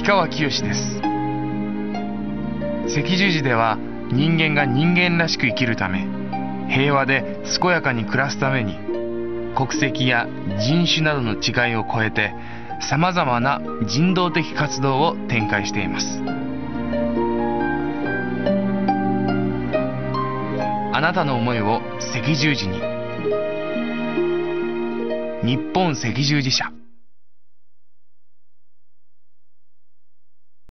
氷川きよしです。赤十字では人間が人間らしく生きるため、平和で健やかに暮らすために、国籍や人種などの違いを超えてさまざまな人道的活動を展開しています。あなたの思いを赤十字に。日本赤十字社。